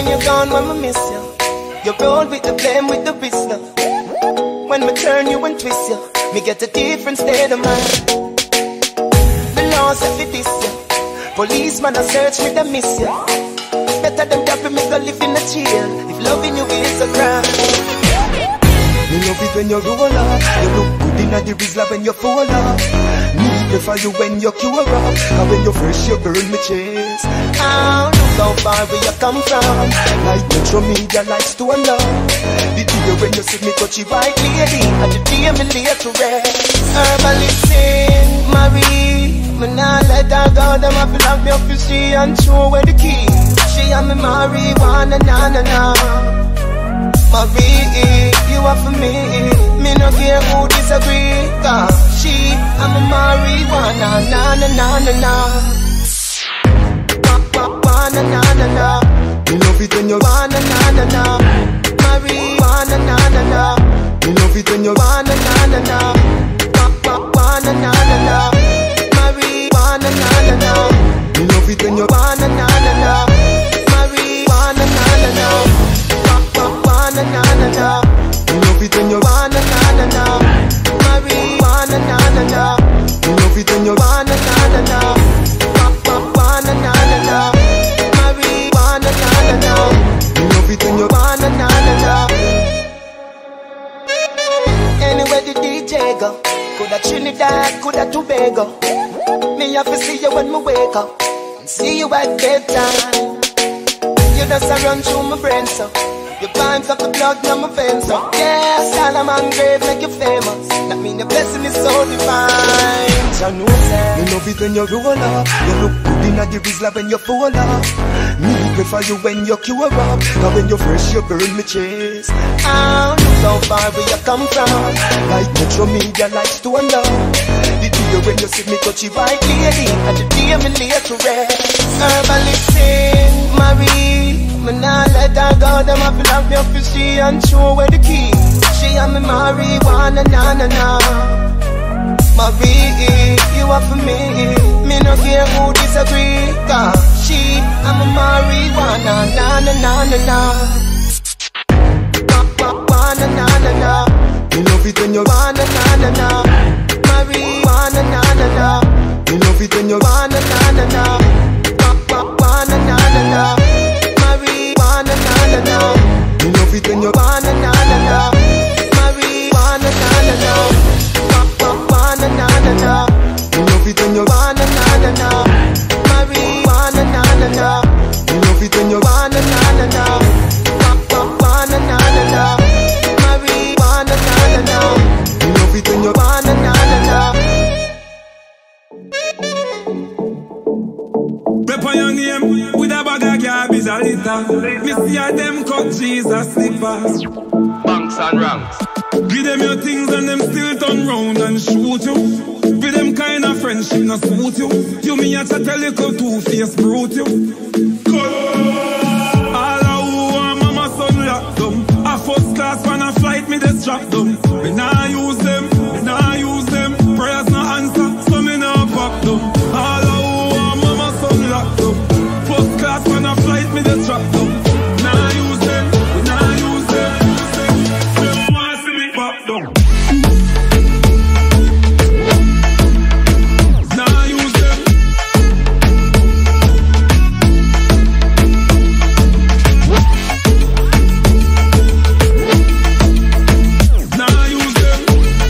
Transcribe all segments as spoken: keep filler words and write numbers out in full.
when you're gone, when I miss you. You roll with the blame, with the whistler. When me turn you and twist you, me get a different state of mind. The law said fi this you. Policeman a search me, they miss you. Better than that, me go live in a jail if loving you is a crime. Me love it when you roll up. You look good in the Rizla when you fall up. Me prefer you when you cure up. And when you fresh, you burn me chest. Oh, look how far where you come from. Like Metro Media, like Stone Love. The day when you see me touch you white lady, and the day me lay to rest. Herbally sing, Marie. Me nah let her go, them have to lock me up to see and show where the key. She and me marijuana, na na na. Marie, you are for me. Me no care who disagree. Cause she, I'm a marijuana, na na na na na. Na na na na. Me love it when you wanna na na na. Marijuana na na na. Me love it when you wanna na na na. Wanna na na na. Marijuana na na na. Me love it when you wanna na na na. Marijuana na na na. Na na na na, you love it when you wanna na na na. Marijuana na na na, you love it when you wanna na na na. Wanna na na na, marijuana na na na, you love it when you wanna na na na. Anywhere the D J go, coulda Trinidad, coulda Tobago. Me have to see you when me wake up, and see you at bedtime. You just a run through my brain so. Your vibes up the blood, now my veins up. Yeah, Solomon grave make you famous. That mean your blessing is so divine. So know that me love it when you roll up. You look good in the Rizla when you fall up. Me prefer you when you cure up. Now when you're fresh, you burn me chest. Oh, look how far where you come from. Like Metro Media, like Stone Love. The day when you see me touch you white lady, and the day me lay to rest. Herbally sing, Marie. Me nah let her go, them have to lock me up to see and show where the key. She and me marijuana, na na na. Marie, you are for me. Me no care who disagree. Cause she and me marijuana, na na na na na. Wanna na na na. Me love it when you wanna na na na. Marijuana na na na. Me love it when you wanna na na na. Wanna na na na. Marijuana na na na. You love it when you wanna na na na. Marijuana na na na. Wanna na na na. You love it when you wanna na na na. Marijuana na na na. You love it when you wanna na na na. Wanna na na na. Marijuana na na na. You love it when you wanna na na na. Rep on your name with a bag of garbage a litter. Me see a them cut Jesus slippers. Banks and ranks. Give them your things and them still turn round and shoot you. With them kind of friendship no suit you. You me a chat a little two-faced brute you. All a who and mama son lock them. A first class when a flight me just drop them. Me nah use them, me nah use them. Prayers no answer, so me nah pop them. All a who and mama son lock them. First class when a flight me just drop them. Nah use them, me nah use them. Them want see me pop them. Nah use them. Nah use them.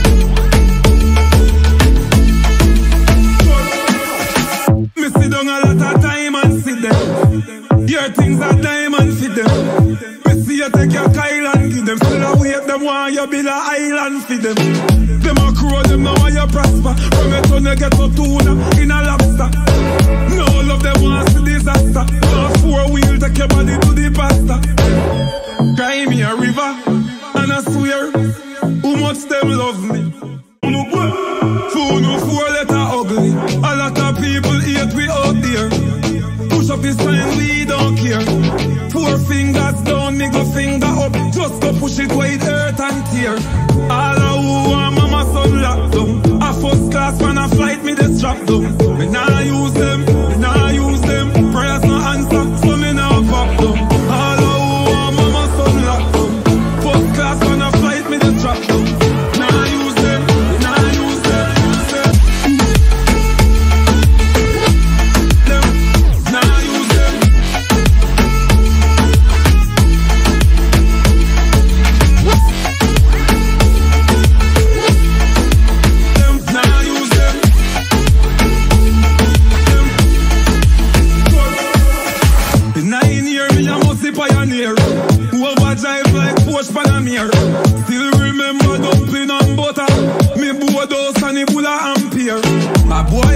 Me sit down a lot of time and sit them. Your things are diamond fit them. Me see you take your Kyle and give them. Still a wait them want you build a island for them. Them a crow them now want you prosper. From your turn you get to tuna in a lobster. No love them want see disaster. No four wheel take your body to the pasta. Cry me a river and I swear who much them love me. Fool no four letter ugly. A lot of people hate we out there. Push up this sign, we don't care. Four fingers down, middle finger up. Just go push it wide, earth and tear. All a who and mama son lock down. A first class when a flight me just drop down. Me nah use them, me nah use them. Prayers no answer, so me nah pop them. All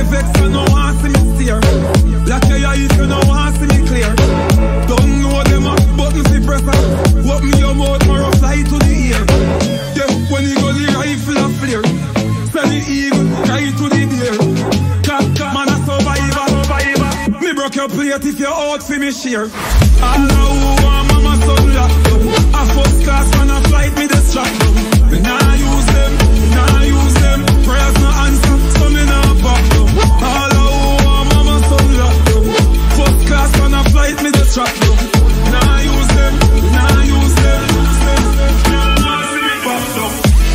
vex, you no want see me steer. Like your eyes, you no want see me clear. Don't know them up, button fi press up. Open your mouth, more fly to the ear. Yeah, when you go the rifle a flare. Send the eagle, right to the deer. Cat, man a survivor, survivor. Me broke your plate if you're out for me share. I know who I'm, mama son locked down. A first class man a flight me the strap down. Me nah use them, me nah use them. Prayers no answer, so me nah back down. All I who I'm, mama son locked down. First class man a flight me the strap down. Nah use them, nah use them. Nah see me back down.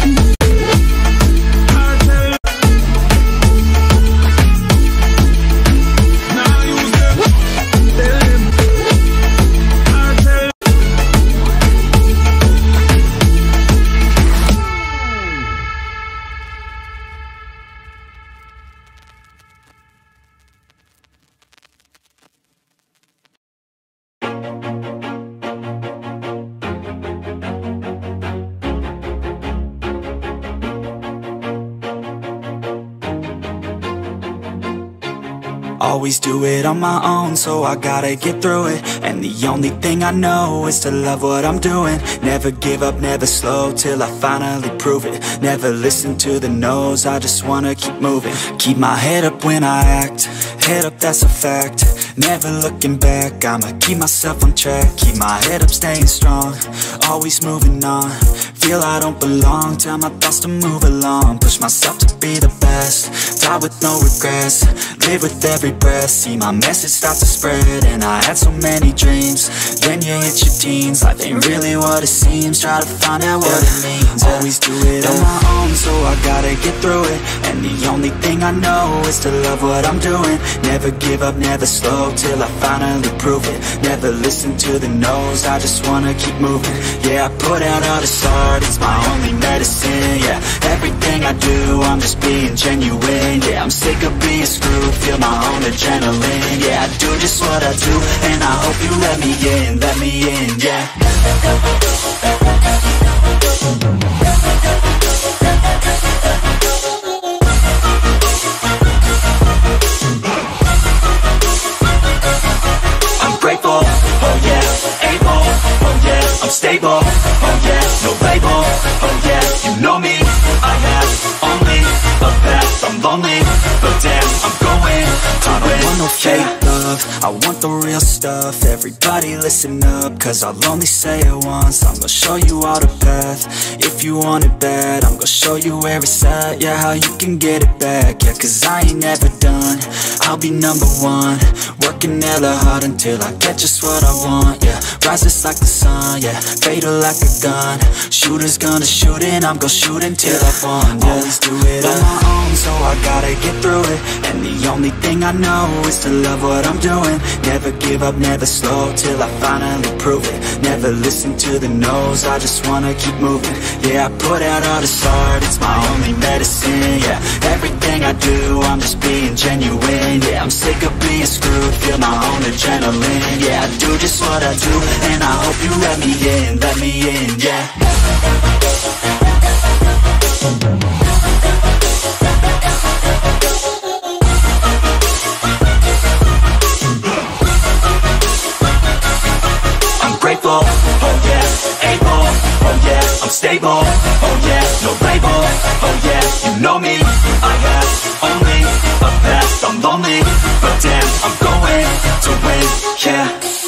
Always do it on my own, so I gotta get through it. And the only thing I know is to love what I'm doing. Never give up, never slow, till I finally prove it. Never listen to the no's, I just wanna keep moving. Keep my head up when I act, head up, that's a fact. Never looking back, I'ma keep myself on track. Keep my head up, staying strong, always moving on. Feel I don't belong, tell my thoughts to move along. Push myself to be the best, die with no regrets. Live with every breath, see my message start to spread. And I had so many dreams, then you hit your teens. Life ain't really what it seems, try to find out what it means. Always do it on my own, so I gotta get through it. And the only thing I know is to love what I'm doing. Never give up, never slow, till I finally prove it. Never listen to the no's, I just wanna keep moving. Yeah, I put out all this art, it's my only medicine. Yeah, everything I do, I'm just being genuine. Yeah, I'm sick of being screwed, feel my own adrenaline. Yeah, I do just what I do, and I hope you let me in, let me in, yeah. I'm grateful, oh yeah, able, oh yeah, I'm stable, oh yeah, no label, oh yeah, you know me, I have only a path, I'm lonely, but damn, I'm going to win. I don't want no fake love, I want the real stuff. Everybody listen up, cause I'll only say it once. I'm gonna show you all the path, if you want it bad. I'm gonna show you where it's at, yeah, how you can get it back. Yeah, cause I ain't never done, I'll be number one. Working hella hard until I get just what I want, yeah. Rises like the sun, yeah, fatal like a gun. Shooter's gonna shoot and I'm gonna shoot until I won, yeah. Always do it on my own, so I gotta get through it. And the only thing I know is to love what I'm doing. Never give up, never slow, till I finally prove it. Never listen to the no's, I just wanna keep moving. Yeah, I put out all this art, it's my only medicine. Yeah, everything I do, I'm just being genuine. Yeah, I'm sick of being screwed, feel my own adrenaline. Yeah, I do just what I do, and I hope you let me in, let me in, yeah. Grateful, oh yeah, able, oh yeah, I'm stable, oh yeah, no label, oh yeah, you know me, I have only a path, I'm lonely, but damn, I'm going to win, yeah.